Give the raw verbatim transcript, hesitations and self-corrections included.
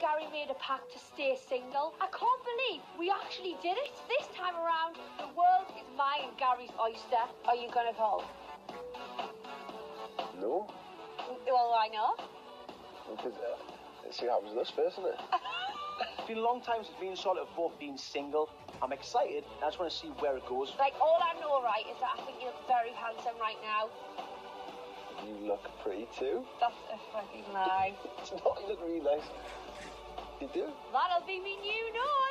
Gary made a pact to stay single. I can't believe we actually did it. This time around, the world is mine and Gary's oyster. Are you gonna call? No. Well, why not? Because uh, let's see what happens with us first, isn't it? It's been a long time since me and Charlotte have both been single. I'm excited. I just want to see where it goes. Like, all I know, right, is that I think you look very handsome right now. You look pretty too. That's a fucking lie. It's not, you look really nice. You do? That'll be me new nose.